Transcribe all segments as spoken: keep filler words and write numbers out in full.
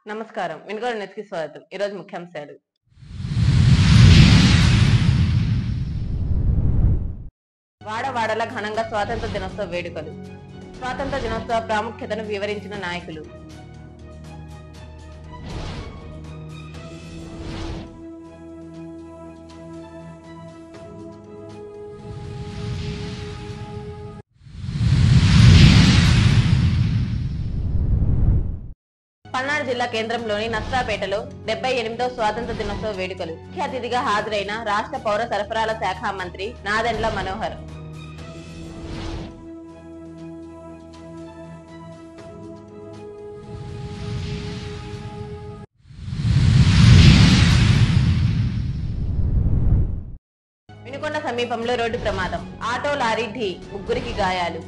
నమస్కారం. వినుగోడు న్యూస్‌కి స్వాగతం. ఈరోజు ముఖ్యాంశాలు. వాడవాడల ఘనంగా స్వాతంత్ర దినోత్సవ వేడుకలు. స్వాతంత్ర దినోత్సవ ప్రాముఖ్యతను వివరించిన నాయకులు. పల్నాడు జిల్లా కేంద్రంలోని నర్సరాపేటలో డెబ్బై ఎనిమిదవ స్వాతంత్ర దినోత్సవ వేడుకలు. ముఖ్య అతిథిగా హాజరైన రాష్ట్ర పౌర సరఫరాల శాఖ మంత్రి నాదెండ్ల మనోహర్. వినుకొండ సమీపంలో రోడ్డు ప్రమాదం. ఆటో లారీ ఢీ, ముగ్గురికి గాయాలు.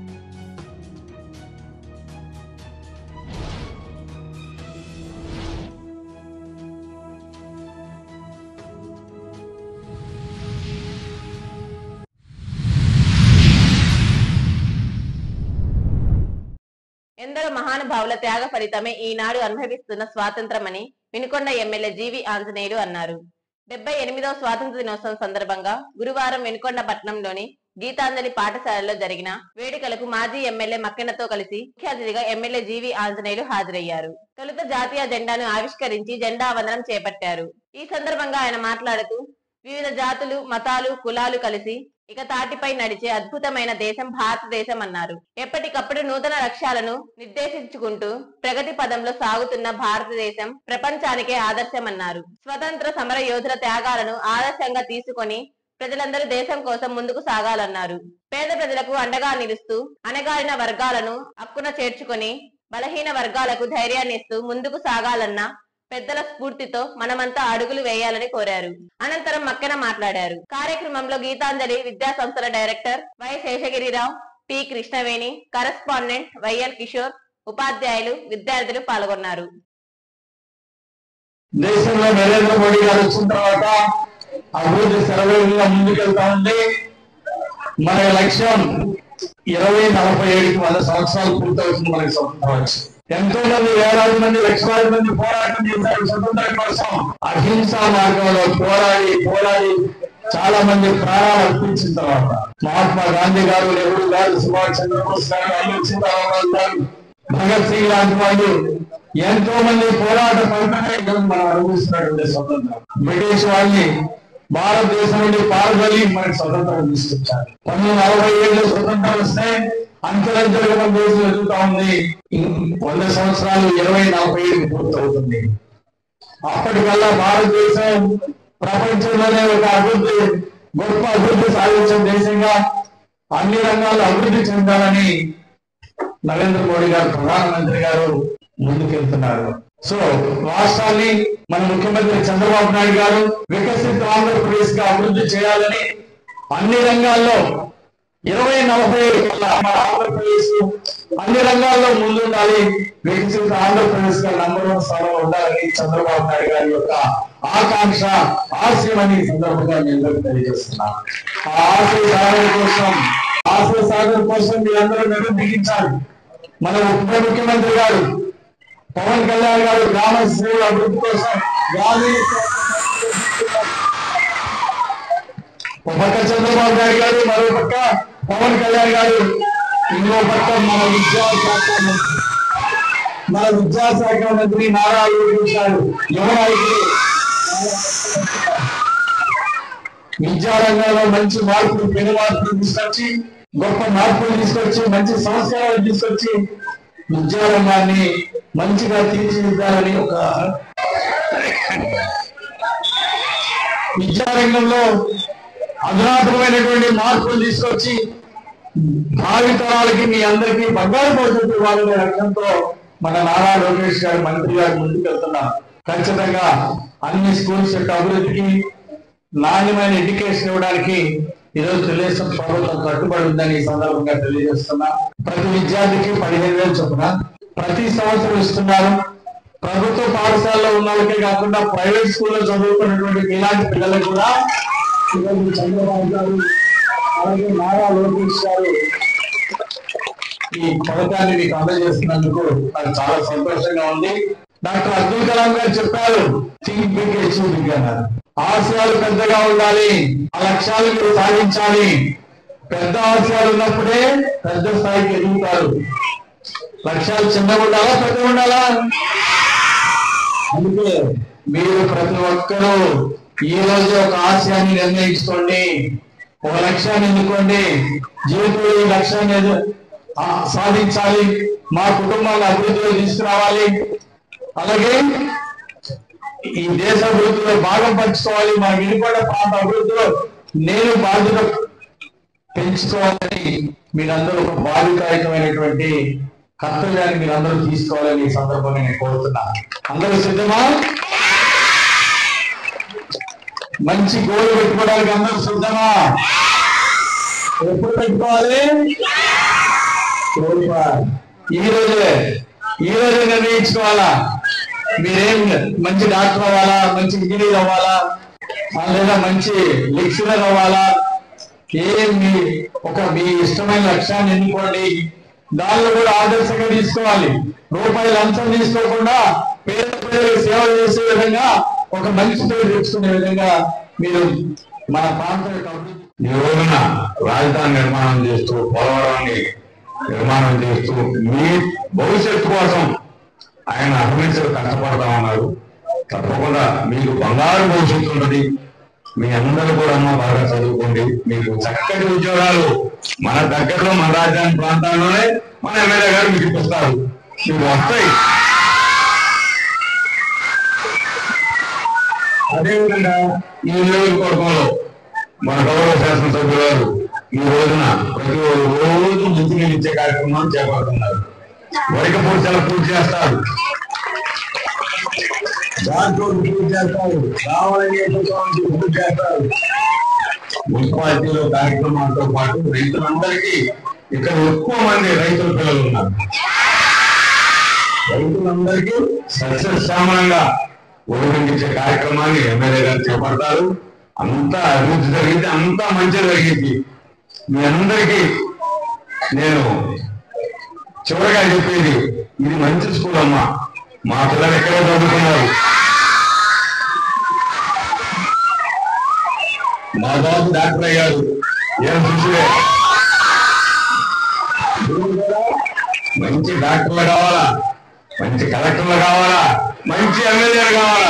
ఎందరో మహానుభావుల త్యాగ ఫలితమే ఈనాడు అనుభవిస్తున్న స్వాతంత్రమని వినుకొండ ఎమ్మెల్యే జీవి ఆంజనేయులు అన్నారు. డెబ్బై ఎనిమిదవ స్వాతంత్ర దినోత్సవం సందర్భంగా గురువారం వినుకొండ పట్టణంలోని గీతాంజలి పాఠశాలలో జరిగిన వేడుకలకు మాజీ ఎమ్మెల్యే మక్కెనతో కలిసి ముఖ్య అతిథిగా ఎమ్మెల్యే జీవి ఆంజనేయులు హాజరయ్యారు. తొలుత జాతీయ జెండాను ఆవిష్కరించి జెండా వందనం చేపట్టారు. ఈ సందర్భంగా ఆయన మాట్లాడుతూ వివిధ జాతులు, మతాలు, కులాలు కలిసి ఇక తాటిపై నడిచే అద్భుతమైన దేశం భారతదేశం అన్నారు. ఎప్పటికప్పుడు నూతన లక్ష్యాలను నిర్దేశించుకుంటూ ప్రగతి పదంలో సాగుతున్న భారతదేశం ప్రపంచానికే ఆదర్శమన్నారు. స్వతంత్ర సమర యోధుల త్యాగాలను ఆదర్శంగా తీసుకొని ప్రజలందరూ దేశం కోసం ముందుకు సాగాలన్నారు. పేద ప్రజలకు అండగా నిలుస్తూ అణగారిన వర్గాలను హక్కున చేర్చుకొని బలహీన వర్గాలకు ధైర్యాన్ని ఇస్తూ ముందుకు సాగాలన్న పెద్దల స్ఫూర్తితో మనమంతా అడుగులు వేయాలని కోరారు. అనంతరం మక్కెన మాట్లాడారు. కార్యక్రమంలో గీతాంజలి విద్యా సంస్థల director Y Seshagirirao, P Krishnaveni, correspondent Y L Kishore, ఉపాధ్యాయులు, విద్యార్థులు పాల్గొన్నారు. దేశంలో నరేంద్ర మోడీ గారు వచ్చిన తర్వాత అభివృద్ధి సర్వేగా ముందుకెళ్తా ఉంది. మన లక్ష్యం ఇరవై నలభై ఏడుకి వంద సంవత్సరాలు పూర్తవుతుంది. మనకి స్వతంత్రం వచ్చి ఎంతో మంది వేలాది మంది లక్షలాది మంది పోరాటం చేశారు స్వతంత్రం కోసం. అహింసా మార్గంలో పోరాడి పోరాడి చాలా మంది ప్రాణాలు అర్పించిన తర్వాత మహాత్మా గాంధీ గారు, నెహ్రూ గారు, సుభాష్ చంద్రబోస్ గారు, అల్లూరి సీతారామరాజు గారు, భగత్ సింగ్ లాంటి వాళ్ళు ఎంతో మంది పోరాట ఫలితమే మనం అనుభవిస్తున్నటువంటి స్వతంత్రం. బ్రిటిష్ వాళ్ళని భారతదేశం నుండి పాల్గొని మనకి స్వతంత్రం తీసుకొచ్చారు. పంతొమ్మిది నలభై ఏళ్ళు స్వతంత్రం వస్తే అంచెలంచెలుగా మన దేశం ఎదుగుతా ఉంది. వంద సంవత్సరాలు ఇరవై నలభై ఏడు పూర్తవుతుంది. అప్పటికల్లా భారతదేశం ప్రపంచంలోనే ఒక అభివృద్ధి గొప్ప అభివృద్ధి సాధించిన దేశంగా అన్ని రంగాల్లో అభివృద్ధి చెందాలని నరేంద్ర మోడీ గారు, ప్రధానమంత్రి గారు ముందుకెళ్తున్నారు. సో రాష్ట్రాన్ని మన ముఖ్యమంత్రి చంద్రబాబు నాయుడు గారు వికసిత ఆంధ్రప్రదేశ్ గా అభివృద్ధి చేయాలని అన్ని రంగాల్లో ఇరవై నలభై ఏడు మన ఆంధ్రప్రదేశ్ అన్ని రంగాల్లో ముందుండాలి, వికసిత ఆంధ్రప్రదేశ్ గా నంబర్ వన్ స్థానంలో ఉండాలని చంద్రబాబు నాయుడు గారి యొక్క ఆకాంక్ష, ఆశయం అని సందర్భంగా నేను తెలియజేస్తున్నా. ఆ ఆశయ సాధన కోసం ఆశయ సాధన కోసం మీరందరూ నిర్ణయించాలి. మన ఉప ముఖ్యమంత్రి గారు పవన్ కళ్యాణ్ గారు గ్రామ శ్రేణుల అభివృద్ధి కోసం ఒక పక్క చంద్రబాబు నాయుడు గారు, మరో పక్క పవన్ కళ్యాణ్ గారు, ఇంకో పక్క మన విద్యాశాఖ మంత్రి మన విద్యాశాఖ మంత్రి నారా లోకేష్ గారు, యువ నాయకులు విద్యారంగంలో మంచి మార్పులు, పెను మార్పులు తీసుకొచ్చి గొప్ప మార్పులు తీసుకొచ్చి మంచి సంస్కారాలు తీసుకొచ్చి విద్యారంగాన్ని మంచిగా తీర్చిదిద్దాలని ఒక విద్యారంగంలో అధునాతనమైనటువంటి మార్పులు తీసుకొచ్చి భావితరాలకి మీ అందరికీ బంగారు భవిష్యత్తు ఇవ్వాలనే లక్ష్యంతో మన నారా లోకేష్ గారు మంత్రి గారు ముందుకు వెళ్తున్నారు. ఖచ్చితంగా అన్ని స్కూల్స్ యొక్క అభివృద్ధికి, నాణ్యమైన ఎడ్యుకేషన్ ఇవ్వడానికి ఈరోజు తెలుగుదేశం ప్రభుత్వం కట్టుబడి ఉందని ఈ సందర్భంగా తెలియజేస్తున్నా. ప్రతి విద్యార్థికి పదిహేను వేలు చొప్పున ప్రతి సంవత్సరం ఇస్తున్నారు. ప్రభుత్వ పాఠశాలలో ఉన్న వాళ్ళకే కాకుండా ప్రైవేట్ స్కూల్లో చదువుతున్నటువంటి ఇలాంటి పిల్లలకు కూడా చంద్రబాబు గారు అలాగే నారా లోకేష్ గారు ఈ పథకాన్ని మీకు అందజేస్తున్నందుకు నాకు చాలా సంతోషంగా ఉంది. డాక్టర్ అబ్దుల్ కలాం గారు చెప్పారు, థింక్ బిగ్ అచీవ్ బిగ్ అన్నారు. ఆశయాలు పెద్దగా ఉండాలి, ఆ లక్ష్యాలు మీరు సాధించాలి. పెద్ద ఆశయాలు ఉన్నప్పుడే పెద్ద స్థాయికి ఎదుగుతారు. లక్ష్యాలు చిన్నగా ఉండాలా, పెద్దగా ఉండాలా? అందుకే మీరు ప్రతి ఒక్కరూ ఈ రోజు ఒక ఆశయాన్ని నిర్ణయించుకోండి, ఒక లక్ష్యాన్ని ఎన్నుకోండి. జీవితంలో ఈ లక్ష్యాన్ని సాధించాలి, మా కుటుంబాన్ని అభివృద్ధిలో తీసుకురావాలి, అలాగే ఈ దేశ అభివృద్ధిలో భాగం పంచుకోవాలి, మా విడిపడ్డ ప్రాంత అభివృద్ధిలో నేను బాధ్యత పెంచుకోవాలని మీరందరూ ఒక బాధ్యతాయుతమైనటువంటి కర్తవ్యాన్ని మీరందరూ తీసుకోవాలని ఈ సందర్భంగా నేను కోరుతున్నా. అందరూ సిద్ధమా? మంచి గోల్ పెట్టుకోవడానికి అందరూ సిద్ధమా? ఎప్పుడు పెట్టుకోవాలి? ఈ రోజే ఈ రోజే నిర్ణయించుకోవాలా. మీరేం మంచి డాక్టర్ అవ్వాలా, మంచి ఇంజనీర్ అవ్వాలా, లేదా మంచి లెక్చరర్ అవ్వాలా, ఏం మీ ఒక మీ ఇష్టమైన లక్ష్యాన్ని ఎన్నుకోండి. దానిలో కూడా ఆదర్శంగా తీసుకోవాలి. రూపాయలు లంచం తీసుకోకుండా పేద ప్రజలకు సేవ చేసే విధంగా ఒక మంచి పేరు తెచ్చుకునే విధంగా మీరు మన ప్రాంతం యొక్క ఈ రోజున రాజధాని నిర్మాణం చేస్తూ, పోలవరాన్ని నిర్మాణం చేస్తూ మీ భవిష్యత్తు కోసం ఆయన అహర్నిశలు కష్టపడతా ఉన్నారు. తప్పకుండా మీకు బంగారు భవిష్యత్తు ఉంటుంది. మీ అందరూ కూడా అమ్మ బాగా చదువుకోండి. మీకు చక్కటి ఉద్యోగాలు మన దగ్గరలో మన రాజధాని ప్రాంతాల్లోనే మన ఎమ్మెల్యే గారు మీకు ఇప్పిస్తారు, మీకు వస్తాయి. అదేవిధంగా ఈ నియోజకవర్గంలో మన గౌరవ శాసనసభ్యులు గారు ఈ రోజున ప్రతి రోజు మంచినీళ్ళు ఇచ్చే కార్యక్రమాన్ని చేపడుతున్నారు. వరిక పూర్చాలు పూర్తి చేస్తారు, దాంట్లో పూర్తి చేస్తారు, రావాలని పూర్తి చేస్తారు. మున్సిపాలిటీలో కార్యక్రమాలతో పాటు రైతులందరికీ ఇక్కడ ఎక్కువ మంది రైతుల పిల్లలు ఉన్నారు. రైతులందరికీ సస్యశ్యామలంగా ఒడిపించే కార్యక్రమాన్ని ఎమ్మెల్యే గారు చేపడతారు. అంతా అభివృద్ధి జరిగింది, అంతా మంచి జరిగింది. మీ అందరికీ నేను చివరిగా చెప్పేది, ఇది మంచి స్కూల్ అమ్మా. మా పిల్లలు ఎక్కడో చదువుకున్నారు. మా బాబు డాక్టర్ అయ్యారు, ఏం చూసివే. మంచి డాక్టర్లు కావాలా, మంచి కలెక్టర్లు కావాలా, మంచి ఎమ్మెల్యేలు కావాలా.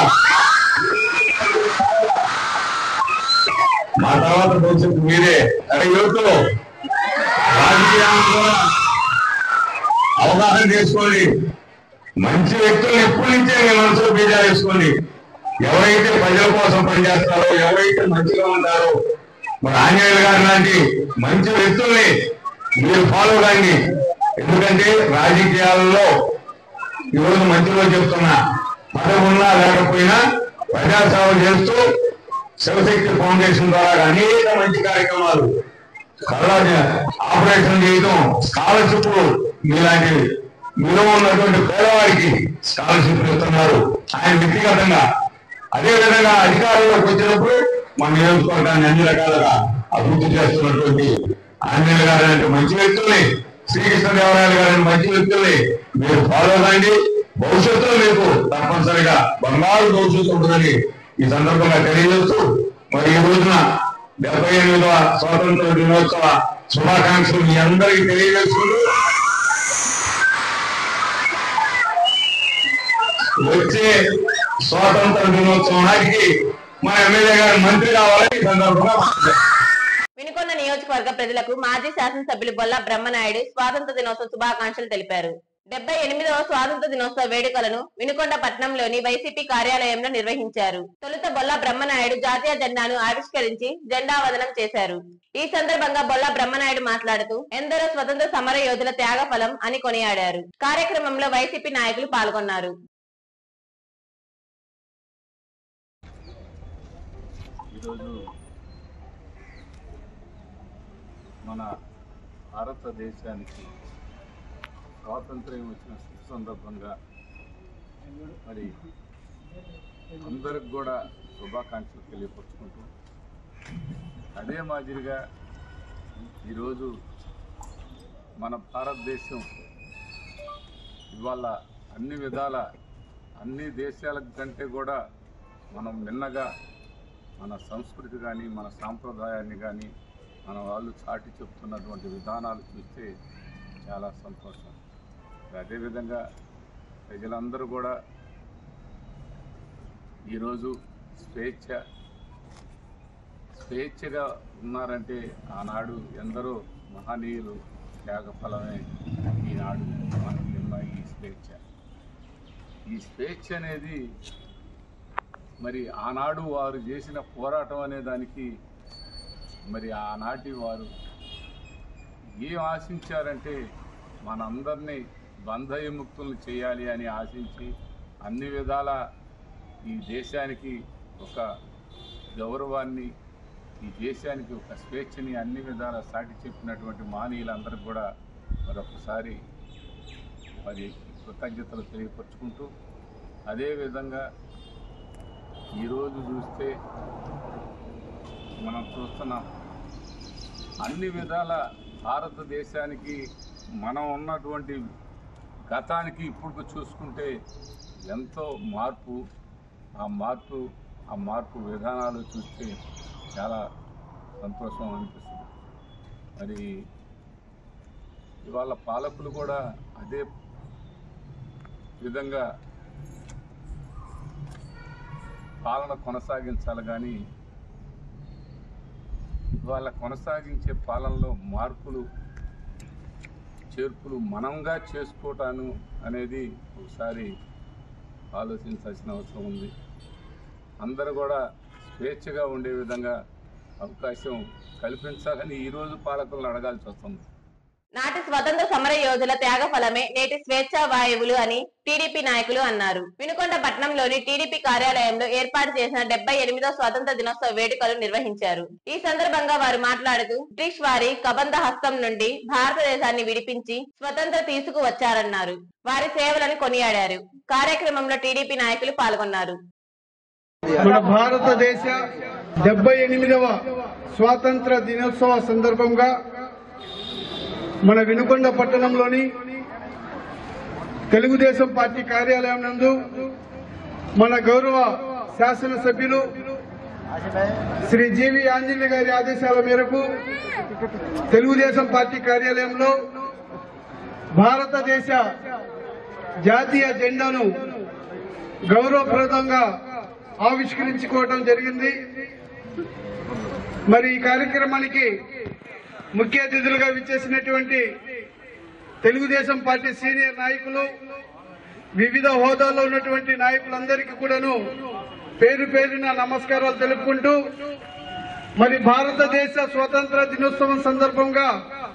మా తర్వాత భవిష్యత్తు మీరే. అదే యువతలో రాజకీయాలను కూడా అవగాహన చేసుకోండి. మంచి వ్యక్తులను ఎప్పటి నుంచే మీ మనసులో బీజా వేసుకోండి. ఎవరైతే ప్రజల కోసం పనిచేస్తారో, ఎవరైతే మంచిగా ఉంటారో, మరి ఆంజనేయులు గారు లాంటి మంచి వ్యక్తుల్ని మీరు ఫాలో కండి. ఎందుకంటే రాజకీయాలలో ఈరోజు మంచిలో చెప్తున్నా, పదవి ఉన్నా లేకపోయినా ప్రజాసేవ చేస్తూ శివశక్తి ఫౌండేషన్ ద్వారా అనేక మంచి కార్యక్రమాలు, కళ్ళ ఆపరేషన్ చేయడం, స్కాలర్షిప్ మీలాంటి మీలో ఉన్నటువంటి పేదవారికి స్కాలర్షిప్ ఇస్తున్నారు ఆయన వ్యక్తిగతంగా. అదేవిధంగా అధికారంలోకి వచ్చినప్పుడు మన నియోజకవర్గాన్ని అన్ని రకాలుగా అభివృద్ధి చేస్తున్నటువంటి ఆంజనేయులు గారు లాంటి మంచి వ్యక్తుల్ని, శ్రీకృష్ణదేవరాయలు గారి మంచి వ్యక్తుల్ని మీరు ఫాలో కండి. భవిష్యత్తులో మీకు తప్పనిసరిగా బంగారు భవిష్యత్తు ఉంటుందని ఈ సందర్భంగా తెలియజేస్తూ, మరి ఈ రోజున డెబ్బై ఎనిమిదవ స్వాతంత్ర దినోత్సవ శుభాకాంక్షలు మీ అందరికీ తెలియజేసుకుంటూ, వచ్చే స్వాతంత్ర దినోత్సవం నాటికి మన ఎమ్మెల్యే గారు మంత్రి కావాలని ఈ సందర్భంగా వినుకొండ నియోజకవర్గ ప్రజలకు మాజీ శాసనసభ్యులు బొల్లా బ్రహ్మనాయుడు స్వాతంత్ర దినోత్సవ శుభాకాంక్షలు తెలిపారు. డెబ్బై ఎనిమిదవ స్వాతంత్ర దినోత్సవ వేడుకలను వినుకొండ పట్టణంలోని వైసీపీ కార్యాలయంలో నిర్వహించారు. తొలుత బొల్లా బ్రహ్మనాయుడు జాతీయ జెండాను ఆవిష్కరించి జెండా వదనం చేశారు. ఈ సందర్భంగా బొల్లా బ్రహ్మనాయుడు మాట్లాడుతూ ఎందరో స్వతంత్ర సమర యోధుల త్యాగ ఫలం అని కొనియాడారు. కార్యక్రమంలో వైసీపీ నాయకులు పాల్గొన్నారు. ఈరోజు మన భారతదేశానికి స్వాతంత్ర్యం వచ్చిన శుభ సందర్భంగా మరి అందరికి కూడా శుభాకాంక్షలు తెలియపరుచుకుంటూ, అదే మాదిరిగా ఈరోజు మన భారతదేశం ఇవాళ అన్ని విధాల అన్ని దేశాల కంటే కూడా మనం మిన్నగా మన సంస్కృతి కానీ మన సాంప్రదాయాన్ని కానీ మన వాళ్ళు చాటి చెప్తున్నటువంటి విధానాలు చూస్తే చాలా సంతోషం. అదేవిధంగా ప్రజలందరూ కూడా ఈరోజు స్వేచ్ఛ స్వేచ్ఛగా ఉన్నారంటే ఆనాడు ఎందరో మహనీయులు త్యాగఫలమే ఈనాడు మనకున్న ఈ స్వేచ్ఛ. ఈ స్వేచ్ఛ అనేది మరి ఆనాడు వారు చేసిన పోరాటం అనే దానికి మరి ఆనాటి వారు ఏం ఆశించారంటే మనందరినీ బంధ విముక్తులను చేయాలి అని ఆశించి అన్ని విధాల ఈ దేశానికి ఒక గౌరవాన్ని, ఈ దేశానికి ఒక స్వేచ్ఛని అన్ని విధాల సాటి చెప్పినటువంటి మహనీయులందరికీ కూడా మరొకసారి మరి కృతజ్ఞతలు తెలియపరుచుకుంటూ, అదేవిధంగా ఈరోజు చూస్తే మనం చూస్తున్నాం అన్ని విధాల భారతదేశానికి మనం ఉన్నటువంటి గతానికి ఇప్పుడు చూసుకుంటే ఎంతో మార్పు. ఆ మార్పు ఆ మార్పు విధానాలు చూస్తే చాలా సంతోషం అనిపిస్తుంది. మరి ఇవాళ పాలకులు కూడా అదే విధంగా పాలన కొనసాగించాలి, కానీ ఇవాళ కొనసాగించే పాలనలో మార్పులు చేర్పులు మనంగా చేసుకోవటాను అనేది ఒకసారి ఆలోచించాల్సిన అవసరం ఉంది. అందరూ కూడా స్వేచ్ఛగా ఉండే విధంగా అవకాశం కల్పించాలని ఈరోజు పాలకులను అడగాల్సి వస్తుంది. నాటి స్వతంత్ర సమర యోధుల త్యాగ ఫలమే నేటి స్వేచ్ఛా వాయువులు అని టీడీపీ నాయకులు అన్నారు. వినుకొండ పట్టణంలోని టీడీపీ కార్యాలయంలో ఏర్పాటు చేసిన డెబ్బై ఎనిమిదో స్వాతంత్ర దినోత్సవ వేడుకలు నిర్వహించారు. ఈ సందర్భంగా వారు మాట్లాడుతూ బ్రిటిష్ వారి కబంధ హస్తం నుండి భారతదేశాన్ని విడిపించి స్వతంత్ర తీసుకువచ్చారన్నారు. వారి సేవలను కొనియాడారు. కార్యక్రమంలో టీడీపీ నాయకులు పాల్గొన్నారు. మన భారతదేశ డెబ్బై ఎనిమిదవ స్వాతంత్ర దినోత్సవ సందర్భంగా మన వినుకొండ పట్టణంలోని తెలుగుదేశం పార్టీ కార్యాలయం నందు మన గౌరవ శాసనసభ్యులు శ్రీ జీవి ఆంజనేయ గారి ఆదేశాల మేరకు తెలుగుదేశం పార్టీ కార్యాలయంలో భారతదేశ జాతీయ జెండాను గౌరవప్రదంగా ఆవిష్కరించుకోవడం జరిగింది. మరి ఈ కార్యక్రమానికి ముఖ్య అతిథులుగా విచ్చేసినటువంటి తెలుగుదేశం పార్టీ సీనియర్ నాయకులు, వివిధ హోదాల్లో ఉన్నటువంటి నాయకులందరికీ కూడాను పేరు పేరున నమస్కారాలు తెలుపుకుంటూ, మరి భారతదేశ స్వాతంత్ర దినోత్సవం సందర్భంగా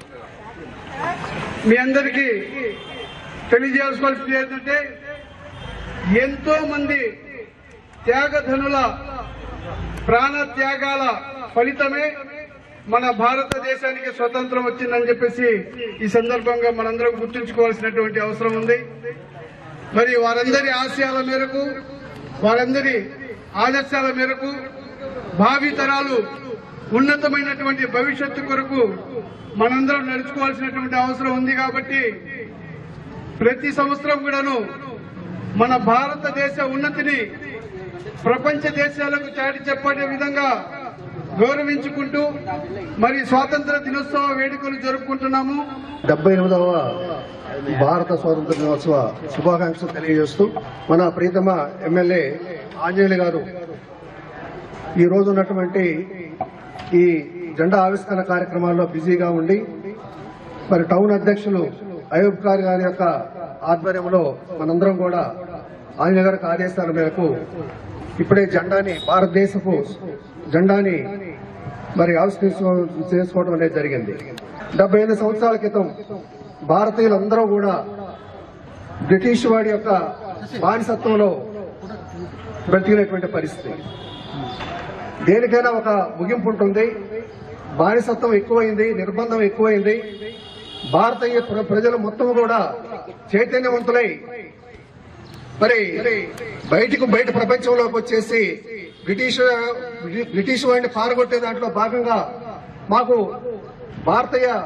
మీ అందరికీ తెలియజేసుకోవాల్సింది ఏంటంటే, ఎంతో మంది త్యాగధనుల ప్రాణ త్యాగాల ఫలితమే మన భారతదేశానికి స్వతంత్రం వచ్చిందని చెప్పేసి ఈ సందర్భంగా మనందరం గుర్తుంచుకోవాల్సినటువంటి అవసరం ఉంది. మరి వారందరి ఆశయాల మేరకు, వారందరి ఆదర్శాల మేరకు భావి తరాలు ఉన్నతమైనటువంటి భవిష్యత్తు కొరకు మనందరం నడుచుకోవాల్సినటువంటి అవసరం ఉంది. కాబట్టి ప్రతి సంవత్సరం కూడాను మన భారతదేశ ఉన్నతిని ప్రపంచ దేశాలకు చాటి చెప్పే విధంగా గౌరవించుకుంటూ మరి స్వాతంత్ర దినోత్సవ వేడుకలు జరుపుకుంటున్నాము. డెబ్బై ఎనిమిదవ భారత స్వాతంత్ర దినోత్సవ శుభాకాంక్షలు తెలియజేస్తూ, మన ప్రీతమ ఎమ్మెల్యే ఆంజనేయులు గారు ఈ రోజు ఉన్నటువంటి ఈ జెండా ఆవిష్కరణ కార్యక్రమాల్లో బిజీగా ఉండి, మరి టౌన్ అధ్యక్షులు అయూబ్ ఖాన్ గారి యొక్క ఆధ్వర్యంలో మనందరం కూడా ఆంజనేయ గారికి ఆదేశాల మేరకు ఇప్పుడే జెండాని, భారతదేశపు జెండాని మరి ఆవిష్కరించ చేసుకోవడం అనేది జరిగింది. డెబ్బై ఎనిమిది సంవత్సరాల క్రితం భారతీయులందరూ కూడా బ్రిటిష్ వాడి యొక్క బానిసత్వంలో బ్రతికినటువంటి పరిస్థితి. దేనికైనా ఒక ముగింపు ఉంటుంది. బానిసత్వం ఎక్కువైంది, నిర్బంధం ఎక్కువైంది. భారతీయ ప్రజలు మొత్తం కూడా చైతన్యవంతులై మరి బయటకు బయట ప్రపంచంలోకి వచ్చేసి బ్రిటిష్ బ్రిటిష్ వాడిని పారగొట్టే దాంట్లో భాగంగా మాకు భారతీయ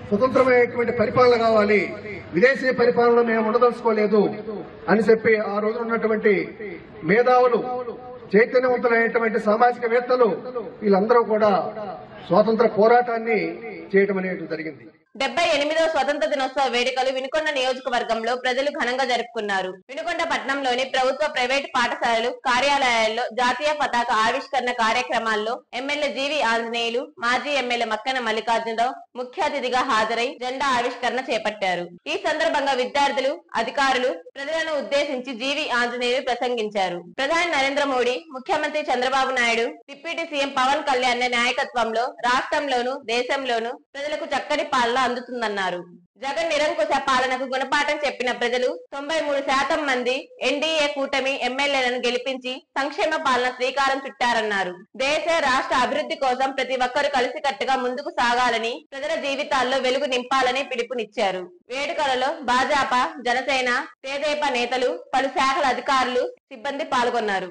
స్వతంత్రమైనటువంటి పరిపాలన కావాలి, విదేశీ పరిపాలన మేము ఉండదలుచుకోలేదు అని చెప్పి ఆ రోజు ఉన్నటువంటి మేధావులు, చైతన్యవంతులైనటువంటి సామాజికవేత్తలు వీళ్ళందరూ కూడా స్వాతంత్ర పోరాటాన్ని చేయడం అనేది జరిగింది. డెబ్బై ఎనిమిదవ స్వతంత్ర దినోత్సవ వేడుకలు వినుకొండ నియోజకవర్గంలో ప్రజలు ఘనంగా జరుపుకున్నారు. వినుకొండ పట్టణంలోని ప్రభుత్వ ప్రైవేటు పాఠశాలలు, కార్యాలయాల్లో జాతీయ పతాక ఆవిష్కరణ కార్యక్రమాల్లో ఎమ్మెల్యే జీవి ఆంజనేయులు, మాజీ ఎమ్మెల్యే మక్కన మల్లికార్జునరావు ముఖ్య అతిథిగా హాజరై జెండా ఆవిష్కరణ చేపట్టారు. ఈ సందర్భంగా విద్యార్థులు, అధికారులు ప్రజలను ఉద్దేశించి జీవి ఆంజనేయులు ప్రసంగించారు. ప్రధాని నరేంద్ర మోడీ, ముఖ్యమంత్రి చంద్రబాబు నాయుడు, డిప్యూటీ సీఎం పవన్ కళ్యాణ్ నాయకత్వంలో రాష్ట్రంలోను దేశంలోను ప్రజలకు చక్కని పాలన అందుతుందన్నారు. జగన్ నిరంకుశ పాలనకు గుణపాఠం చెప్పిన ప్రజలు తొంభై మూడు శాతం మంది ఎన్డీఏ కూటమి ఎమ్మెల్యేలను గెలిపించి సంక్షేమ పాలన శ్రీకారం చుట్టారన్నారు. దేశ రాష్ట్ర అభివృద్ధి కోసం ప్రతి ఒక్కరూ కలిసికట్టుగా ముందుకు సాగాలని, ప్రజల జీవితాల్లో వెలుగు నింపాలని పిలుపునిచ్చారు. వేడుకలలో భాజపా, జనసేన, తెదేపా నేతలు, పలు శాఖల అధికారులు, సిబ్బంది పాల్గొన్నారు.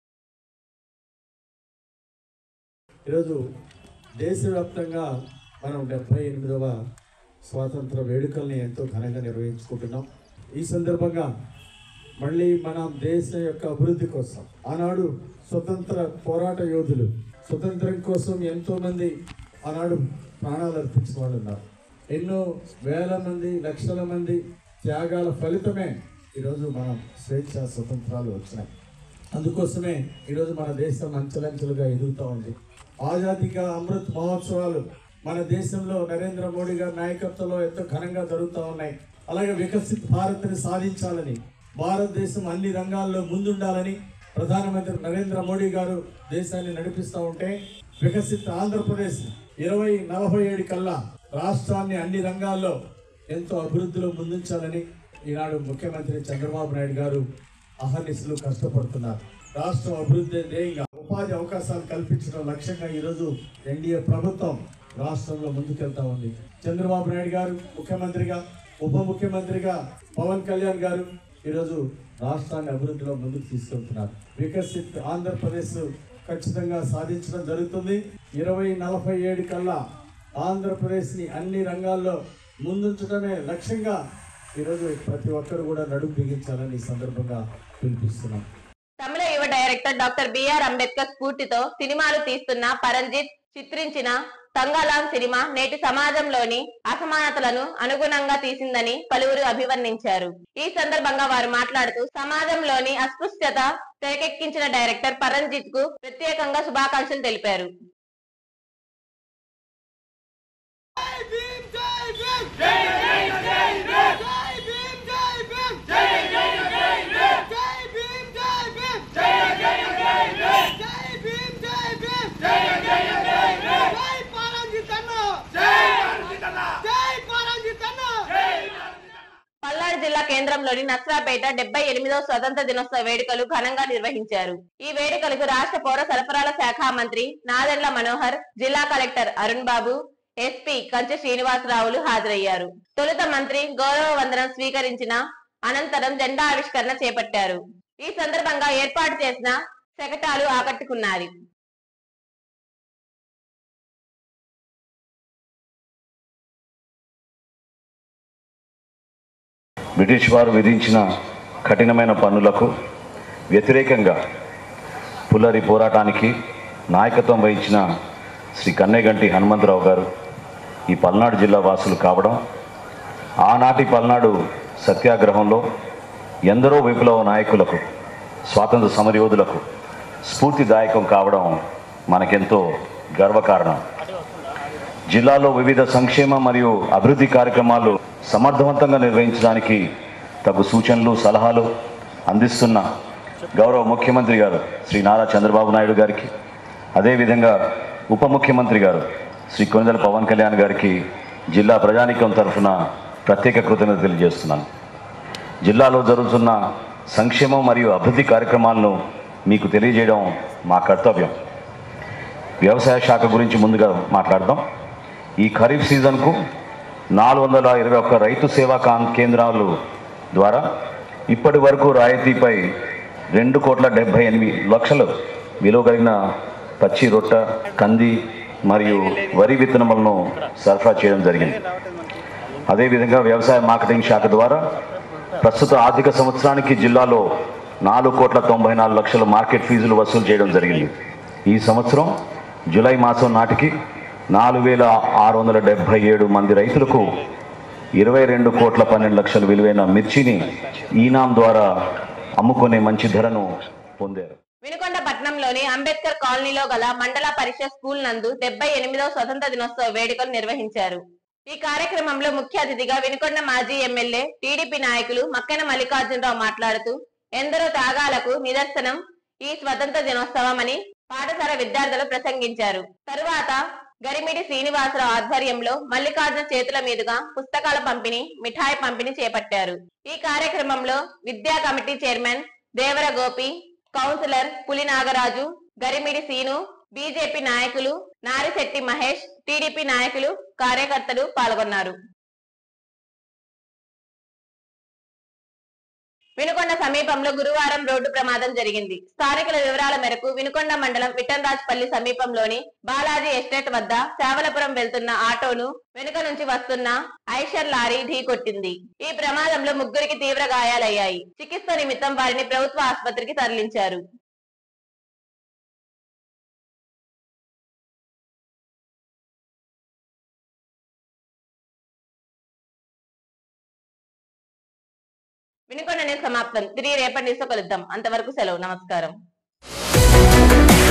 ఈరోజు దేశవ్యాప్తంగా మనం డెబ్బై ఎనిమిదవ స్వాతంత్ర వేడుకల్ని ఎంతో ఘనంగా నిర్వహించుకుంటున్నాం. ఈ సందర్భంగా మళ్ళీ మన దేశం యొక్క అభివృద్ధి కోసం ఆనాడు స్వతంత్ర పోరాట యోధులు స్వతంత్రం కోసం ఎంతో మంది ఆనాడు ప్రాణాలు అర్పించిన వాళ్ళు ఉన్నారు. ఎన్నో వేల మంది, లక్షల మంది త్యాగాల ఫలితమే ఈరోజు మనం స్వేచ్ఛ స్వతంత్రాలు వచ్చినాయి. అందుకోసమే ఈరోజు మన దేశం అంచెలంచెలుగా ఎదుగుతూ ఉంది. ఆజాదీ కా అమృత్ మహోత్సవాలు మన దేశంలో నరేంద్ర మోడీ గారి నాయకత్వంలో ఎంతో ఘనంగా జరుగుతూ ఉన్నాయి. అలాగే వికసిత్ భారత్ని సాధించాలని, భారతదేశం అన్ని రంగాల్లో ముందుండాలని ప్రధానమంత్రి నరేంద్ర మోడీ గారు దేశాన్ని నడిపిస్తూ ఉంటే, వికసిత్ ఆంధ్రప్రదేశ్ ఇరవై నలభై ఏడు కల్లా రాష్ట్రాన్ని అన్ని రంగాల్లో ఎంతో అభివృద్ధిలో ముందుంచాలని ఈనాడు ముఖ్యమంత్రి చంద్రబాబు నాయుడు గారు అహర్నిశలు కష్టపడుతున్నారు. రాష్ట్రం అభివృద్ధి ధ్యేయంగా ఉపాధి అవకాశాలు కల్పించడం లక్ష్యంగా ఈరోజు ఎన్డీఏ ప్రభుత్వం రాష్ట్రంలో ముందుకెళ్తా ఉంది. చంద్రబాబు నాయుడు గారు ముఖ్యమంత్రిగా, ఉప ముఖ్యమంత్రిగా పవన్ కళ్యాణ్ గారు ఈరోజు రాష్ట్రాన్ని అభివృద్ధిలో ముందుకు తీసుకెళ్తున్నారు. వికసిత్ ఆంధ్రప్రదేశ్ ఖచ్చితంగా సాధించడం జరుగుతుంది. ఇరవై నలభై ఏడు కల్లా ఆంధ్రప్రదేశ్ ని అన్ని రంగాల్లో ముందుంచడమే లక్ష్యంగా ఈరోజు ప్రతి ఒక్కరు కూడా నడుము బిగించాలని ఈ సందర్భంగా పిలిపిస్తున్నాం. తమిళ యువ డైరెక్టర్ డాక్టర్ బిఆర్ అంబేద్కర్ స్ఫూర్తితో సినిమాలు తీస్తున్న పరంజిత్ చిత్రించిన తంగాలాం సినిమా నేటి సమాజంలోని అసమానతలను అనుగుణంగా తీసిందని పలువురు అభివర్ణించారు. ఈ సందర్భంగా వారు మాట్లాడుతూ సమాజంలోని అస్పృశ్యత తెరకెక్కించిన డైరెక్టర్ పరంజిత్ కు ప్రత్యేకంగా శుభాకాంక్షలు తెలిపారు. పల్నాడు జిల్లా కేంద్రంలోని నస్రాపేట డెబ్బై ఎనిమిదవ స్వతంత్ర దినోత్సవ వేడుకలు ఘనంగా నిర్వహించారు. ఈ వేడుకలకు రాష్ట్ర పౌర సరఫరాల శాఖ మంత్రి నాదెండ్ల మనోహర్, జిల్లా కలెక్టర్ అరుణ్ బాబు, ఎస్పీ కంచె శ్రీనివాసరావులు హాజరయ్యారు. తొలుత మంత్రి గౌరవ వందనం స్వీకరించిన అనంతరం జెండా ఆవిష్కరణ చేపట్టారు. ఈ సందర్భంగా ఏర్పాటు చేసిన శకటాలు ఆకట్టుకున్నారు. బ్రిటిష్ వారు విధించిన కఠినమైన పన్నులకు వ్యతిరేకంగా పుల్లరి పోరాటానికి నాయకత్వం వహించిన శ్రీ కన్నెగంటి హనుమంతరావు గారు ఈ పల్నాడు జిల్లా వాసులు కావడం, ఆనాటి పల్నాడు సత్యాగ్రహంలో ఎందరో విప్లవ నాయకులకు, స్వాతంత్ర సమరయోధులకు స్ఫూర్తిదాయకం కావడం మనకెంతో గర్వకారణం. జిల్లాలో వివిధ సంక్షేమ మరియు అభివృద్ధి కార్యక్రమాలు సమర్థవంతంగా నిర్వహించడానికి తగు సూచనలు, సలహాలు అందిస్తున్న గౌరవ ముఖ్యమంత్రి గారు శ్రీ నారా చంద్రబాబు నాయుడు గారికి, అదేవిధంగా ఉప ముఖ్యమంత్రి గారు శ్రీ కొనిదెల పవన్ కళ్యాణ్ గారికి జిల్లా ప్రజానీకం తరఫున ప్రత్యేక కృతజ్ఞతలు తెలియజేస్తున్నాను. జిల్లాలో జరుగుతున్న సంక్షేమం మరియు అభివృద్ధి కార్యక్రమాలను మీకు తెలియజేయడం మా కర్తవ్యం. వ్యవసాయ శాఖ గురించి ముందుగా మాట్లాడదాం. ఈ ఖరీఫ్ సీజన్కు నాలుగు వందల ఇరవై ఒక్క రైతు సేవా కేంద్రాలు ద్వారా ఇప్పటి వరకు రాయితీపై రెండు కోట్ల డెబ్బై ఎనిమిది లక్షలు విలువ కలిగిన పచ్చి రొట్ట, కంది, మరియు వరి విత్తనములను సరఫరా చేయడం జరిగింది. అదేవిధంగా వ్యవసాయ మార్కెటింగ్ శాఖ ద్వారా ప్రస్తుత ఆర్థిక సంవత్సరానికి జిల్లాలో నాలుగు కోట్ల తొంభై నాలుగు లక్షల మార్కెట్ ఫీజులు వసూలు చేయడం జరిగింది. ఈ సంవత్సరం జూలై మాసం నాటికి నాలుగు వేల ఆరు వందల డెబ్బై ఏడు మంది రైతులకు ఇరవై రెండు కోట్ల పన్నెండు లక్షల విలువైన మిర్చిని ఈనాం ద్వారా అమ్ముకునే మంచి ధరను పొందారు. వినుకొండ పట్టణంలోని అంబేద్కర్ కాలనీలో గల మండల పరిషత్ స్కూల్ నందు డెబ్బై ఎనిమిదవ స్వతంత్ర దినోత్సవ వేడుకలు నిర్వహించారు. ఈ కార్యక్రమంలో ముఖ్య అతిథిగా వినుకొండ మాజీ ఎమ్మెల్యే టీడీపీ నాయకులు మక్కెన మల్లికార్జునరావు మాట్లాడుతూ ఎందరో త్యాగాలకు నిదర్శనం ఈ స్వతంత్ర దినోత్సవం అని పాఠశాల విద్యార్థులు ప్రసంగించారు. తరువాత గరిమిడి శ్రీనివాసరావు ఆధ్వర్యంలో మల్లికార్జున చేతుల మీదుగా పుస్తకాల పంపిణీ, మిఠాయి పంపిణీ చేపట్టారు. ఈ కార్యక్రమంలో విద్యా committee chairman Devara Gopi, councillor Puli Nagaraju, గరిమిడి scene, BJP నాయకులు నారిశెట్టి మహేష్, టీడీపీ నాయకులు, కార్యకర్తలు పాల్గొన్నారు. వినుకొండ సమీపంలో గురువారం రోడ్డు ప్రమాదం జరిగింది. స్థానికుల వివరాల మేరకు వినుకొండ మండలం విఠన్రాజ్పల్లి సమీపంలోని బాలాజీ ఎస్టేట్ వద్ద సేవలపురం వెళ్తున్న ఆటోను వెనుక నుంచి వస్తున్న ఐషర్ లారీ ఢీకొట్టింది. ఈ ప్రమాదంలో ముగ్గురికి తీవ్ర గాయాలయ్యాయి. చికిత్స నిమిత్తం వారిని ప్రభుత్వ ఆసుపత్రికి తరలించారు. వినుకొండ న్యూస్ సమాప్తం. తిరిగి రేపటి న్యూస్ తో కలుద్దాం. అంతవరకు సెలవు. నమస్కారం.